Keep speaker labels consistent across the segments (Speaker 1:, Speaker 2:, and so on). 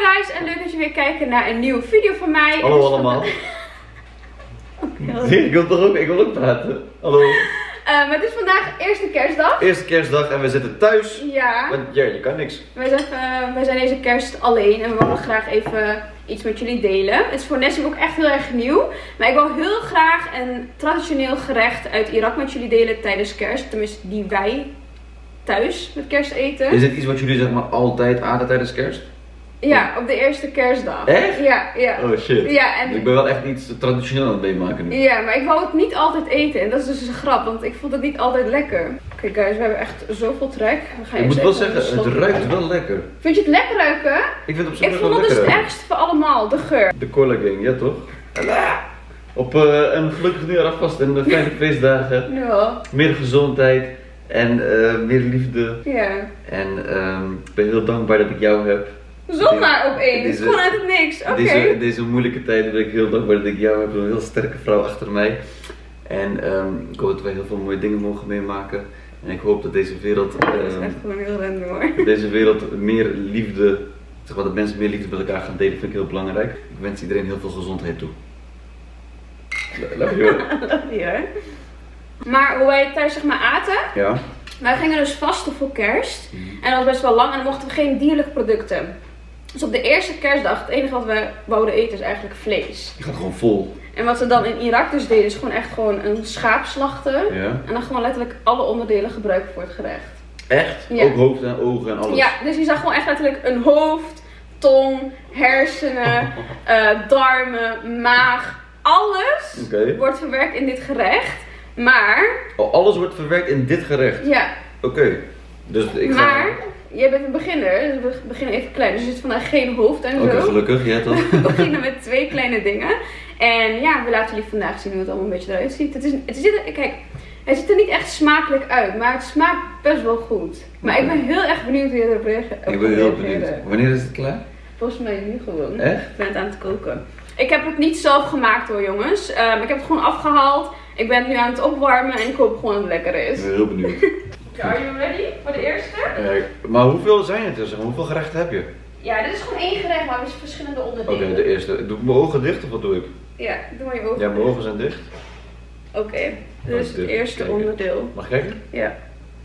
Speaker 1: guys en leuk dat je weer kijkt naar een nieuwe video van mij.
Speaker 2: Hallo allemaal. Ik wil ook praten. Hallo.
Speaker 1: Maar het is vandaag eerste kerstdag.
Speaker 2: Eerste kerstdag en we zitten thuis.
Speaker 1: Ja.
Speaker 2: Want ja, je kan niks.
Speaker 1: Wij zijn deze kerst alleen en we willen graag even iets met jullie delen. Het is voor Nessie ook echt heel erg nieuw. Maar ik wil heel graag een traditioneel gerecht uit Irak met jullie delen tijdens kerst. Tenminste die wij thuis met kerst eten.
Speaker 2: Is dit iets wat jullie zeg maar altijd aten tijdens kerst?
Speaker 1: Ja, op de eerste kerstdag.
Speaker 2: Echt?
Speaker 1: Ja, ja.
Speaker 2: Oh shit.
Speaker 1: Ja, en...
Speaker 2: Ik ben wel echt iets traditioneel aan het meemaken nu.
Speaker 1: Ja, maar ik wou het niet altijd eten. En dat is dus een grap, want ik vond het niet altijd lekker. Oké guys, we hebben echt zoveel trek.
Speaker 2: Ik moet wel zeggen, het ruikt wel lekker.
Speaker 1: Vind je het lekker ruiken?
Speaker 2: Ik vind het op zich wel
Speaker 1: lekker. Ik vond dat dus het ergste van allemaal, de geur.
Speaker 2: De Cola Gang, ja toch? Op een gelukkig nieuwjaar alvast en fijne feestdagen.
Speaker 1: Ja.
Speaker 2: Meer gezondheid en meer liefde.
Speaker 1: Ja.
Speaker 2: En ik ben heel dankbaar dat ik jou heb.
Speaker 1: Zomaar opeens, gewoon uit het niks. Oké.
Speaker 2: Deze moeilijke tijden ben ik heel dankbaar dat ik jou heb. Een heel sterke vrouw achter mij. En ik hoop dat wij heel veel mooie dingen mogen meemaken. En ik hoop dat deze wereld...
Speaker 1: dat is echt gewoon heel random hoor.
Speaker 2: Deze wereld meer liefde, zeg maar, dat mensen meer liefde met elkaar gaan delen, vind ik heel belangrijk. Ik wens iedereen heel veel gezondheid toe. Love you.
Speaker 1: Love you. Maar hoe wij thuis zeg maar aten.
Speaker 2: Ja.
Speaker 1: Wij gingen dus vasten voor kerst. En dat was best wel lang en dan mochten we geen dierlijke producten. Dus op de eerste kerstdag, het enige wat we wouden eten is eigenlijk vlees.
Speaker 2: Je gaat gewoon vol.
Speaker 1: En wat ze dan in Irak dus deden, is gewoon echt gewoon een schaap slachten.
Speaker 2: Ja.
Speaker 1: En dan gewoon letterlijk alle onderdelen gebruiken voor het gerecht.
Speaker 2: Echt?
Speaker 1: Ja.
Speaker 2: Ook hoofd en ogen en alles?
Speaker 1: Ja, dus je zag gewoon echt letterlijk een hoofd, tong, hersenen, darmen, maag. Alles wordt verwerkt in dit gerecht. Maar...
Speaker 2: Oh, alles wordt verwerkt in dit gerecht?
Speaker 1: Ja.
Speaker 2: Oké. Dus ik ga...
Speaker 1: Maar... Jij bent een beginner, dus we beginnen even klein. Dus er zit vandaag geen hoofd en zo.
Speaker 2: Oké, gelukkig, ja toch?
Speaker 1: We beginnen met 2 kleine dingen. En ja, we laten jullie vandaag zien hoe het allemaal een beetje eruit ziet. Kijk, het ziet er niet echt smakelijk uit, maar het smaakt best wel goed. Maar ik ben heel erg benieuwd hoe je erop reageert.
Speaker 2: Ik ben heel benieuwd. Wanneer is het klaar?
Speaker 1: Volgens mij nu gewoon.
Speaker 2: Echt?
Speaker 1: Ik ben het aan het koken. Ik heb het niet zelf gemaakt hoor jongens. Ik heb het gewoon afgehaald. Ik ben het nu aan het opwarmen en ik hoop gewoon dat het lekker is.
Speaker 2: Ik ben heel benieuwd.
Speaker 1: Are you ready voor de eerste?
Speaker 2: Maar hoeveel zijn het er? Hoeveel gerechten heb je?
Speaker 1: Ja, dit is gewoon 1 gerecht, maar we hebben verschillende onderdelen.
Speaker 2: Oké, de eerste. Doe ik mijn ogen dicht of wat doe ik?
Speaker 1: Ja, doe maar je ogen.
Speaker 2: Ja, mijn ogen zijn dicht.
Speaker 1: Oké, dit is het eerste onderdeel.
Speaker 2: Mag ik kijken?
Speaker 1: Ja.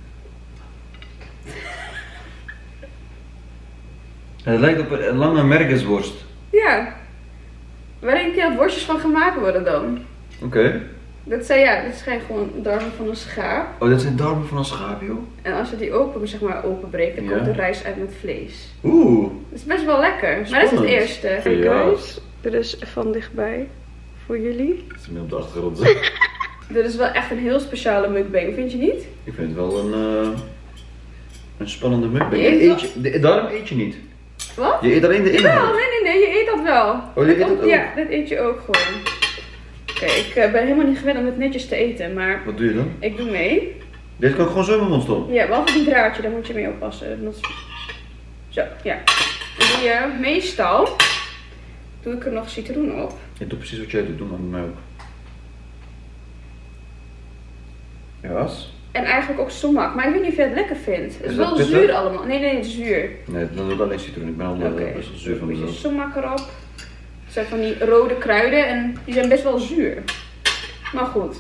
Speaker 2: Het lijkt op een lange merkensworst.
Speaker 1: Ja. Waar denk je dat worstjes van gemaakt worden dan?
Speaker 2: Oké.
Speaker 1: Dat zijn gewoon darmen van een schaap.
Speaker 2: Oh, dit zijn darmen van een schaap, joh?
Speaker 1: En als je die openbreekt, dan komt de rijst uit met vlees.
Speaker 2: Oeh.
Speaker 1: Dat is best wel lekker.
Speaker 2: Spannend.
Speaker 1: Maar dat is het eerste. Hey
Speaker 2: Ja.
Speaker 1: guys, dit is van dichtbij voor jullie.
Speaker 2: Het is meer op de achtergrond.
Speaker 1: Dit is wel echt een heel speciale mukbang, vind je niet?
Speaker 2: Ik vind het wel een spannende mukbang. Daarom eet je niet.
Speaker 1: Wat?
Speaker 2: Je eet alleen de inhoud.
Speaker 1: Nee, je eet dat wel.
Speaker 2: Oh, je eet dat ook?
Speaker 1: Ja, dit eet je ook gewoon. Oké, ik ben helemaal niet gewend om het netjes te eten, maar
Speaker 2: Wat doe je dan?
Speaker 1: ik doe mee.
Speaker 2: Dit kan ik gewoon zo in mijn mond stoppen.
Speaker 1: Ja, behalve die draadje, daar moet je mee oppassen. Zo, ja. Dan doe je meestal, doe ik er nog citroen op.
Speaker 2: Ik doe precies wat jij doet, doe maar met mij ook. Ja,
Speaker 1: En eigenlijk ook sumac, maar ik weet niet of je het lekker vindt. Het is
Speaker 2: dat
Speaker 1: wel
Speaker 2: pittig?
Speaker 1: zuur allemaal. Nee, het is zuur.
Speaker 2: Nee, dan doe ik alleen citroen. Ik ben al best wel zuur van
Speaker 1: Een beetje
Speaker 2: mezelf.
Speaker 1: sumac erop. Het zijn van die rode kruiden en die zijn best wel zuur. Maar goed.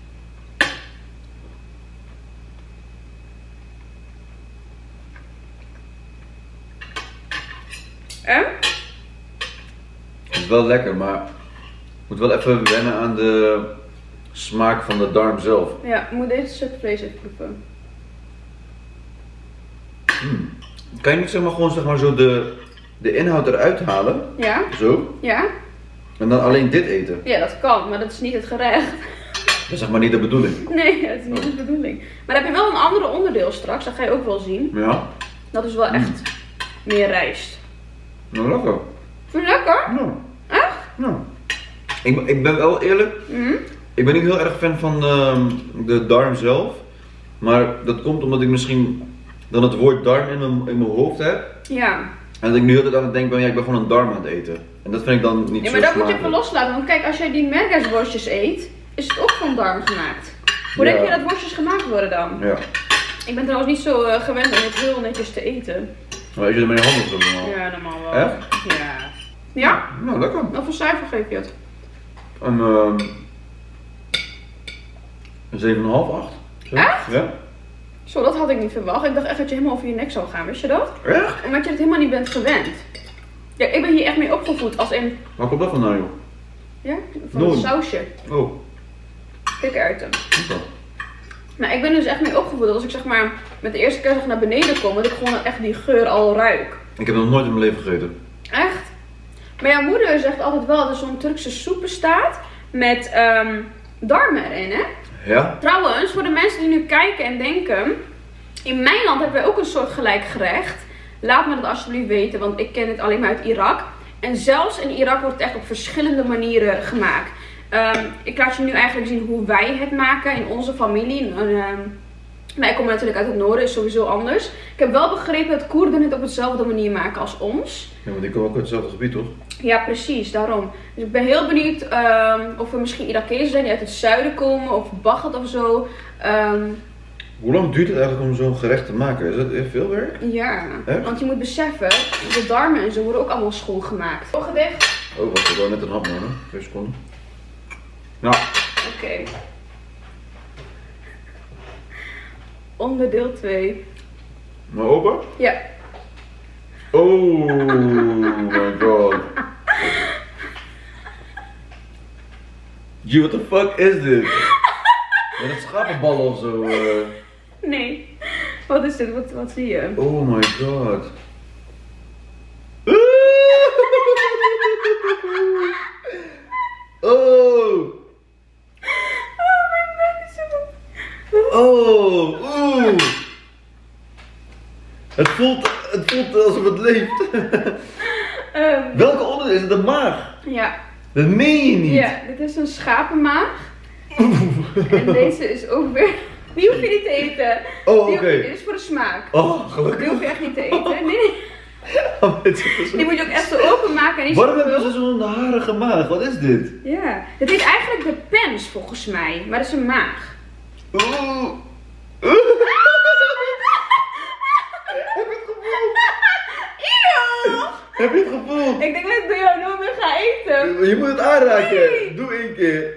Speaker 1: En?
Speaker 2: Het is wel lekker, maar ik moet wel even wennen aan de smaak van de darm zelf.
Speaker 1: Ja, ik moet deze stuk vlees even proeven.
Speaker 2: Kan je niet zeg maar gewoon zeg maar zo de inhoud eruit halen?
Speaker 1: Ja?
Speaker 2: Zo.
Speaker 1: Ja?
Speaker 2: En dan alleen dit eten?
Speaker 1: Ja, dat kan, maar dat is niet het gerecht.
Speaker 2: Dat is zeg maar niet de bedoeling.
Speaker 1: Nee, dat is niet de bedoeling. Maar dan heb je wel een andere onderdeel straks, dat ga je ook wel zien.
Speaker 2: Ja.
Speaker 1: Dat is wel echt meer rijst.
Speaker 2: Nou, lekker.
Speaker 1: Vind je lekker?
Speaker 2: Nou.
Speaker 1: Echt?
Speaker 2: Nou. Ik ben wel eerlijk. Ik ben niet heel erg fan van de darm zelf. Maar dat komt omdat ik misschien dan het woord darm in mijn hoofd heb.
Speaker 1: Ja.
Speaker 2: En dat ik nu heel de tijd aan het denken ben, ja, ik ben gewoon een darm aan het eten. En dat vind ik dan niet
Speaker 1: Ja,
Speaker 2: zo
Speaker 1: maar dat moet je
Speaker 2: smakelijk.
Speaker 1: even loslaten. Want kijk, als jij die merguezworstjes eet, is het ook van darm gemaakt. Hoe denk je dat worstjes gemaakt worden dan?
Speaker 2: Ja.
Speaker 1: Ik ben trouwens niet zo gewend om het heel netjes te eten.
Speaker 2: Maar eet je er met je handen zo normaal?
Speaker 1: Ja, normaal wel.
Speaker 2: Echt?
Speaker 1: Ja. Ja?
Speaker 2: Nou, lekker.
Speaker 1: Wat voor cijfer geef je het?
Speaker 2: Een 7,5, 8. Zo.
Speaker 1: Echt?
Speaker 2: Ja.
Speaker 1: Zo, dat had ik niet verwacht. Ik dacht echt dat je helemaal over je nek zou gaan, wist je dat?
Speaker 2: Echt?
Speaker 1: Omdat je het helemaal niet bent gewend. Ja, ik ben hier echt mee opgevoed als in...
Speaker 2: Waar komt dat vandaan, joh?
Speaker 1: Ja, van het sausje.
Speaker 2: Oh.
Speaker 1: Kikkererwten.
Speaker 2: Oké.
Speaker 1: Nou, ik ben dus echt mee opgevoed dat als ik zeg maar met de eerste kerstdag naar beneden kom, dat ik gewoon echt die geur al ruik.
Speaker 2: Ik heb nog nooit in mijn leven gegeten.
Speaker 1: Echt? Maar jouw moeder zegt altijd wel dat er zo'n Turkse soep bestaat met darmen erin, hè?
Speaker 2: Ja?
Speaker 1: Trouwens, voor de mensen die nu kijken en denken, in mijn land hebben wij ook een soort gelijk gerecht. Laat me dat alsjeblieft weten, want ik ken het alleen maar uit Irak. En zelfs in Irak wordt het echt op verschillende manieren gemaakt. Ik laat je nu eigenlijk zien hoe wij het maken in onze familie. Wij komen natuurlijk uit het noorden, is sowieso anders. Ik heb wel begrepen dat Koerden het op dezelfde manier maken als ons.
Speaker 2: Ja, want die komen ook uit hetzelfde gebied, toch?
Speaker 1: Ja, precies, daarom. Dus ik ben heel benieuwd of er misschien Irakezen zijn die uit het zuiden komen, of Baghdad of zo.
Speaker 2: Hoe lang duurt het eigenlijk om zo'n gerecht te maken? Is dat echt veel werk?
Speaker 1: Ja,
Speaker 2: Echt?
Speaker 1: want je moet beseffen, de darmen en zo worden ook allemaal schoongemaakt. Ogen dicht.
Speaker 2: Oh, wacht, ik wil net een hap nemen. 2 seconden. Nou,
Speaker 1: Oké. Onderdeel 2.
Speaker 2: maar open?
Speaker 1: Ja.
Speaker 2: Oh my god. Gee, what the fuck is dit? Met het schapenballen of zo.
Speaker 1: Nee. Wat is dit? Wat zie je?
Speaker 2: Oh my god. Oh. Oh. Oeh. Het voelt alsof het leeft. Welke onderdeel is het? De maag?
Speaker 1: Ja.
Speaker 2: Dat meen je niet.
Speaker 1: Ja, dit is een schapenmaag. En deze is ook weer... Die hoef je niet te eten.
Speaker 2: Oh,
Speaker 1: Die
Speaker 2: oké.
Speaker 1: Dit is voor de smaak.
Speaker 2: Oh,
Speaker 1: Die
Speaker 2: gelukkig.
Speaker 1: hoef je echt niet te eten. Nee. Die moet je ook echt zo openmaken. En niet
Speaker 2: Waarom
Speaker 1: zo
Speaker 2: hebben ze
Speaker 1: veel.
Speaker 2: zo'n harige maag? Wat is dit?
Speaker 1: Ja. Dit heet eigenlijk de pens volgens mij. Maar dat is een maag.
Speaker 2: Oeh.
Speaker 1: Eeuw!
Speaker 2: Heb je het gevoeld?
Speaker 1: Ik denk dat ik bij jou nooit meer ga eten.
Speaker 2: Je moet het aanraken.
Speaker 1: Nee.
Speaker 2: Doe 1 keer.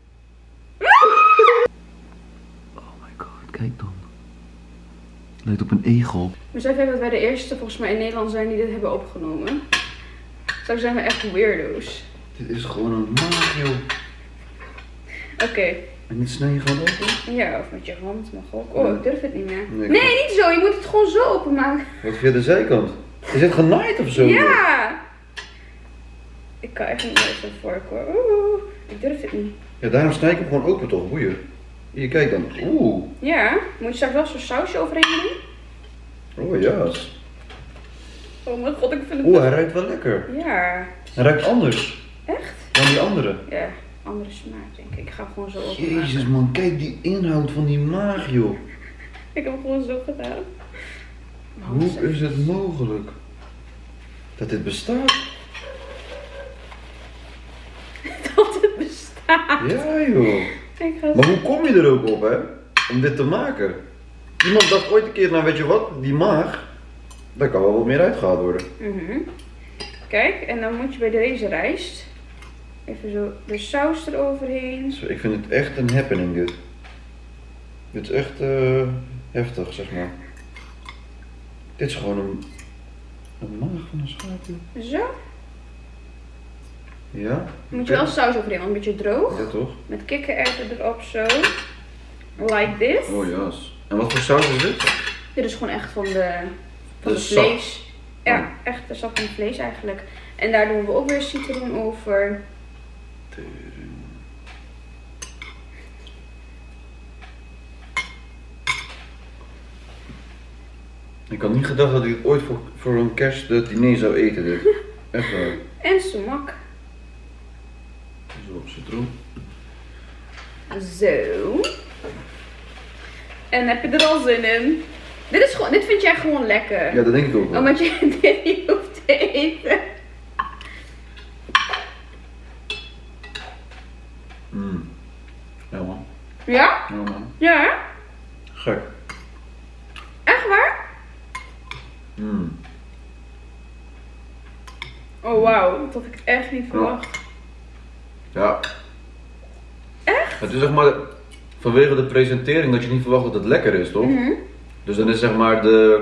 Speaker 2: Oh my god, kijk dan. Het lijkt op een egel.
Speaker 1: Besef even dat wij de eerste volgens mij in Nederland zijn die dit hebben opgenomen. Straks zijn we echt weirdo's.
Speaker 2: Dit is gewoon een maag, joh.
Speaker 1: Oké.
Speaker 2: En dit snij je gewoon open?
Speaker 1: Ja, of met je hand mag ook. Oh, ik durf het niet meer.
Speaker 2: Nee,
Speaker 1: Nee, niet zo. Je moet het gewoon zo openmaken.
Speaker 2: Wat via de zijkant? Is het genaaid of zo? joh?
Speaker 1: Ja! Ik kan echt niet meer zo'n vork hoor. Oeh, ik durf het niet.
Speaker 2: Ja, daarom snij ik hem gewoon open toch, boeien. Hier, kijk dan. Oeh.
Speaker 1: Ja, moet je straks wel zo'n sausje overheen doen?
Speaker 2: Oh ja.
Speaker 1: Oh mijn god, ik vind het...
Speaker 2: Oeh, hij ruikt wel lekker.
Speaker 1: Ja.
Speaker 2: Hij ruikt anders
Speaker 1: Echt?
Speaker 2: dan die andere.
Speaker 1: Ja, andere smaak denk ik. Ik ga hem gewoon zo openmaken.
Speaker 2: Jezus man, kijk die inhoud van die maag joh.
Speaker 1: Ik heb hem gewoon zo gedaan.
Speaker 2: Hoe is het mogelijk dat dit bestaat?
Speaker 1: Dat het bestaat.
Speaker 2: Ja joh.
Speaker 1: Ik ga
Speaker 2: Maar hoe kom je er ook op hè? Om dit te maken? Iemand dacht ooit een keer, nou weet je wat, die maag, daar kan wel wat meer uitgehaald worden.
Speaker 1: Mhm. Kijk, en dan moet je bij deze rijst even zo de saus eroverheen.
Speaker 2: Zo, ik vind het echt een happening dit. Dit is echt heftig zeg maar. Dit is gewoon een maag van een schaap joh.
Speaker 1: Zo.
Speaker 2: Ja?
Speaker 1: Moet je wel saus overheen, want een beetje droog.
Speaker 2: Ja toch?
Speaker 1: Met kikkererwten erop zo. Like this.
Speaker 2: Oh jas. En wat voor saus is dit?
Speaker 1: Dit is gewoon echt van
Speaker 2: Dat
Speaker 1: de
Speaker 2: is sap.
Speaker 1: vlees. Ja, echt de sap van het vlees eigenlijk. En daar doen we ook weer citroen over.
Speaker 2: Ik had niet gedacht dat ik het ooit voor een kerstdiner zou eten dit. Echt waar.
Speaker 1: En sumac.
Speaker 2: Zo, citroen.
Speaker 1: Zo. En heb je er al zin in? Dit vind jij gewoon lekker.
Speaker 2: Ja, dat denk ik ook wel.
Speaker 1: Omdat je dit niet hoeft te eten.
Speaker 2: Ja man.
Speaker 1: Ja?
Speaker 2: Ja man.
Speaker 1: Ja, hè?
Speaker 2: Gek.
Speaker 1: Echt waar? Oh wauw, dat had ik echt niet verwacht.
Speaker 2: Ja.
Speaker 1: Echt?
Speaker 2: Het is zeg maar vanwege de presentering dat je niet verwacht dat het lekker is, toch? Dus dan is zeg maar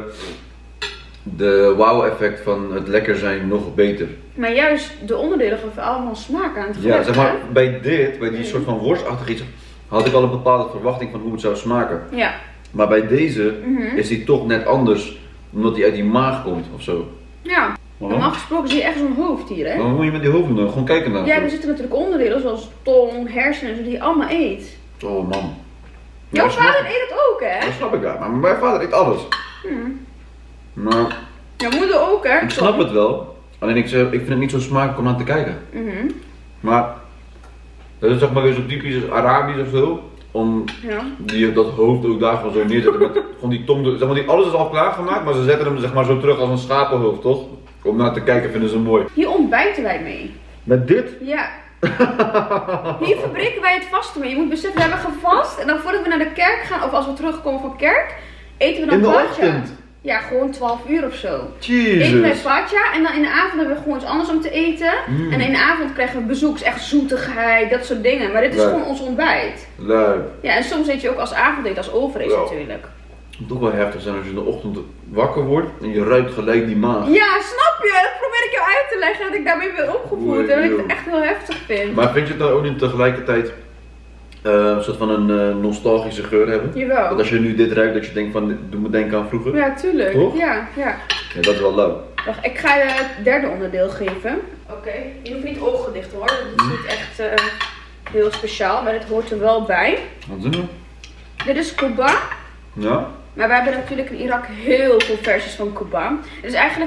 Speaker 2: de wow-effect van het lekker zijn nog beter.
Speaker 1: Maar juist de onderdelen geven allemaal smaak aan het gerecht.
Speaker 2: Ja, zeg maar bij die soort van worstachtig iets, had ik al een bepaalde verwachting van hoe het zou smaken.
Speaker 1: Ja.
Speaker 2: Maar bij deze is die toch net anders, omdat die uit die maag komt of zo.
Speaker 1: Ja. Normaal gesproken zie je echt zo'n hoofd hier, hè?
Speaker 2: Wat moet je met die hoofden doen? Gewoon kijken naar.
Speaker 1: Ja, er zitten natuurlijk onderdelen zoals tong, hersenen en zo die je allemaal eet.
Speaker 2: Oh man.
Speaker 1: Jouw vader eet het ook, hè?
Speaker 2: Dat snap ik wel, maar mijn vader eet alles. Maar
Speaker 1: Jouw moeder ook, hè?
Speaker 2: ik snap het wel. Alleen ik vind het niet zo smakelijk om aan te kijken. Maar dat is zeg maar weer zo typisch Arabisch of zo. Om dat hoofd ook daar gewoon zo neer te zetten met gewoon die tong. Zeg maar, alles is al klaargemaakt, maar ze zetten hem zeg maar zo terug als een schapenhoofd, toch? Om naar te kijken vinden ze mooi.
Speaker 1: Hier ontbijten wij mee.
Speaker 2: Met dit?
Speaker 1: Ja. Hier verbreken wij het vasten mee. Je moet beseffen, we hebben gevast en dan voordat we naar de kerk gaan, of als we terugkomen van kerk, eten we dan
Speaker 2: in de
Speaker 1: patja.
Speaker 2: ochtend?
Speaker 1: Ja, gewoon 12 uur of zo.
Speaker 2: Jezus.
Speaker 1: Eten wij patja en dan in de avond hebben we gewoon iets anders om te eten. En in de avond krijgen we bezoeks, echt zoetigheid, dat soort dingen. Maar dit is gewoon ons ontbijt.
Speaker 2: Leuk.
Speaker 1: Ja, en soms eet je ook als avondeten, als overeet natuurlijk.
Speaker 2: Het moet toch wel heftig zijn als je in de ochtend wakker wordt en je ruikt gelijk die maag.
Speaker 1: Ja, snap je? Dat probeer ik jou uit te leggen, dat ik daarmee ben opgevoed en dat ik het echt heel heftig vind.
Speaker 2: Maar vind je het nou ook niet tegelijkertijd een soort van een nostalgische geur hebben?
Speaker 1: Jawel.
Speaker 2: Dat als je nu dit ruikt, dat je denkt van, doe me denken aan vroeger?
Speaker 1: Ja, tuurlijk.
Speaker 2: Toch?
Speaker 1: Ja.
Speaker 2: Ja, dat is wel leuk.
Speaker 1: Wacht, ik ga je het derde onderdeel geven. Oké, je hoeft niet ogen dicht hoor, dat is niet echt heel speciaal, maar het hoort er wel bij.
Speaker 2: Wat doen we?
Speaker 1: Dit is Kuba.
Speaker 2: Ja.
Speaker 1: Maar wij hebben natuurlijk in Irak heel veel versies van Kuba. Het is eigenlijk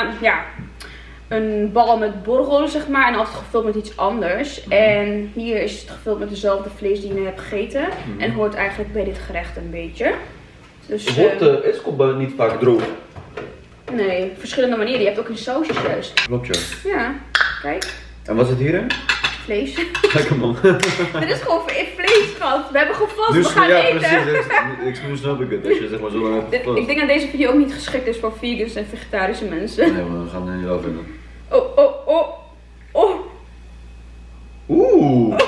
Speaker 1: een bal met borrel, zeg maar, en altijd gevuld met iets anders. En hier is het gevuld met dezelfde vlees die je net hebt gegeten. En hoort eigenlijk bij dit gerecht een beetje. Dus,
Speaker 2: Is Kuba niet vaak droog?
Speaker 1: Nee, verschillende manieren. Je hebt ook in sausjes juist.
Speaker 2: Klopt ja.
Speaker 1: Ja, kijk.
Speaker 2: En wat zit hierin?
Speaker 1: Vlees.
Speaker 2: Lekker man.
Speaker 1: Dit is gewoon vlees, schat. We hebben gevast, we gaan
Speaker 2: ja,
Speaker 1: eten.
Speaker 2: Precies. Nu snap ik het. Als je zeg maar zo lang hebt gevast.
Speaker 1: Ik denk dat deze video ook niet geschikt is voor vegans en vegetarische mensen.
Speaker 2: Nee, maar we gaan het niet wel vinden.
Speaker 1: Oh.
Speaker 2: Oeh.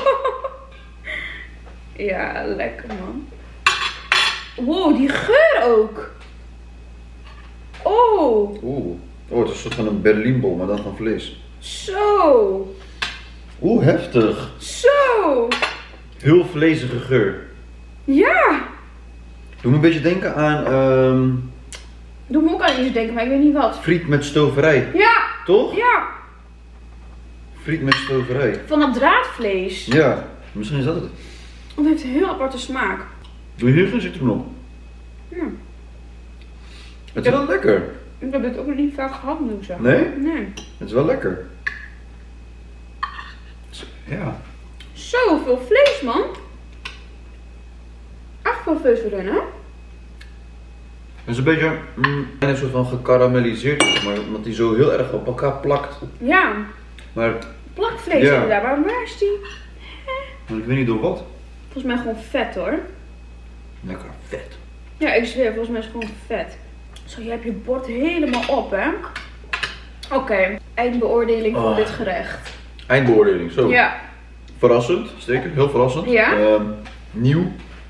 Speaker 1: Ja, lekker man. Wow, die geur ook. Oh.
Speaker 2: Oeh. Oh, het is een soort van een Berlinbol, maar dan van vlees.
Speaker 1: Zo.
Speaker 2: Oeh, heftig.
Speaker 1: Zo.
Speaker 2: Heel vlezige geur.
Speaker 1: Ja.
Speaker 2: Doe me een beetje denken aan
Speaker 1: Doe me ook aan iets denken, maar ik weet niet wat.
Speaker 2: friet met stoverij.
Speaker 1: Ja.
Speaker 2: Toch?
Speaker 1: Ja.
Speaker 2: Friet met stoverij.
Speaker 1: Van dat draadvlees.
Speaker 2: Ja, misschien is dat het.
Speaker 1: Het heeft een heel aparte smaak.
Speaker 2: Doe je hier geen citroen op?
Speaker 1: Ja.
Speaker 2: Het is wel lekker.
Speaker 1: Ik heb dit ook nog niet vaak gehad, moet ik zeggen.
Speaker 2: Nee?
Speaker 1: Nee.
Speaker 2: Het is wel lekker. Ja.
Speaker 1: Zoveel vlees, man. Echt veel vlees erin, hè?
Speaker 2: Het is een beetje een soort van gekarameliseerd, maar omdat die zo heel erg op elkaar plakt.
Speaker 1: Ja.
Speaker 2: Maar
Speaker 1: Plakvlees
Speaker 2: ja.
Speaker 1: inderdaad, maar waar is die?
Speaker 2: ik weet niet door wat.
Speaker 1: Volgens mij gewoon vet, hoor.
Speaker 2: Lekker vet.
Speaker 1: Ja, ik zweer, volgens mij is het gewoon vet. Zo, je hebt je bord helemaal op, hè? Oké, eindbeoordeling van dit gerecht.
Speaker 2: Eindbeoordeling, zo.
Speaker 1: Ja.
Speaker 2: Verrassend, zeker. Heel verrassend.
Speaker 1: Ja.
Speaker 2: Nieuw.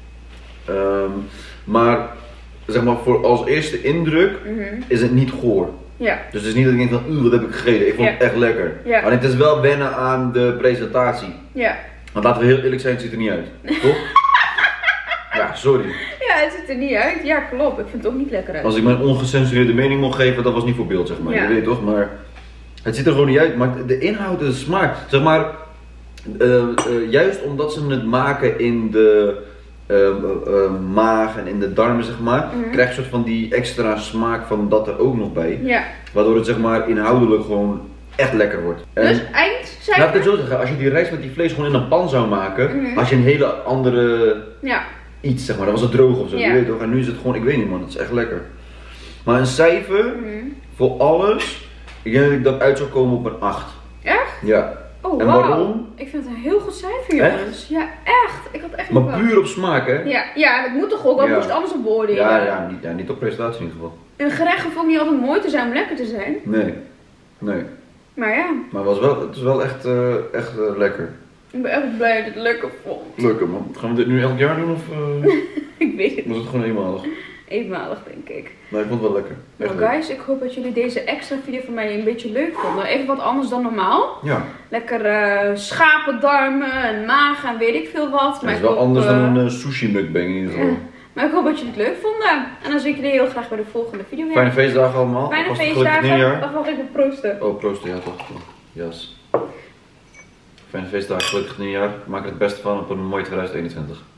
Speaker 2: Maar zeg maar voor als eerste indruk is het niet goor.
Speaker 1: Ja.
Speaker 2: Dus het is niet dat ik denk van, wat heb ik gegeten? Ik vond het echt lekker.
Speaker 1: Ja.
Speaker 2: Maar het is wel wennen aan de presentatie.
Speaker 1: Ja.
Speaker 2: Want laten we heel eerlijk zijn, het ziet er niet uit. Toch? Ja, sorry.
Speaker 1: Ja, het ziet er niet uit. Ja, klopt. Ik vind het ook niet lekker uit.
Speaker 2: Als ik mijn ongecensureerde mening mocht geven, dat was niet voor beeld, zeg maar.
Speaker 1: Ja.
Speaker 2: Je weet toch, maar het ziet er gewoon niet uit. Maar de inhoud, de smaak, zeg maar, juist omdat ze het maken in de maag en in de darmen, zeg maar, krijg je een soort van die extra smaak van dat er ook nog bij.
Speaker 1: Ja.
Speaker 2: Waardoor het zeg maar inhoudelijk gewoon echt lekker wordt. En
Speaker 1: Dus eindcijfer?
Speaker 2: laat ik het zo zeggen, als je die rijst met die vlees gewoon in een pan zou maken, had je een hele andere iets, zeg maar. Dan was het droog of zo, je weet toch? En nu is het gewoon, ik weet niet man, het is echt lekker. Maar een cijfer voor alles, ik denk dat ik dat uit zou komen op een 8.
Speaker 1: Echt?
Speaker 2: Ja.
Speaker 1: Oh,
Speaker 2: en waarom?
Speaker 1: Ik vind het een heel goed cijfer, jongens.
Speaker 2: Echt?
Speaker 1: Ja, echt. Ik had echt niet
Speaker 2: Maar puur op smaak, hè?
Speaker 1: Ja, dat moet toch ook, want moest anders op beoordelen.
Speaker 2: Ja, niet op presentatie in ieder geval.
Speaker 1: Een gerecht hoeft ook niet altijd mooi te zijn om lekker te zijn.
Speaker 2: Nee.
Speaker 1: Maar ja.
Speaker 2: Maar het is wel echt lekker.
Speaker 1: Ik ben echt blij dat het lekker vond.
Speaker 2: Lekker man. Gaan we dit nu elk jaar doen of
Speaker 1: Ik weet het.
Speaker 2: was het gewoon eenmalig?
Speaker 1: Eenmalig denk ik.
Speaker 2: Nee, ik vond het wel lekker.
Speaker 1: Nou guys, ik hoop dat jullie deze extra video van mij een beetje leuk vonden. Even wat anders dan normaal.
Speaker 2: Ja.
Speaker 1: Lekker schapendarmen en maag en weet ik veel wat.
Speaker 2: Het is wel anders dan een sushi mukbang in ieder geval.
Speaker 1: Ja. Maar ik hoop dat jullie het leuk vonden. En dan zie ik jullie heel graag bij de volgende video weer.
Speaker 2: Fijne feestdagen allemaal.
Speaker 1: Fijne feestdagen. Wacht, ik moet proosten.
Speaker 2: Oh, proosten, ja toch. Yes. Fijne feestdagen, gelukkig nieuwjaar. Maak er het beste van op een mooi 2021.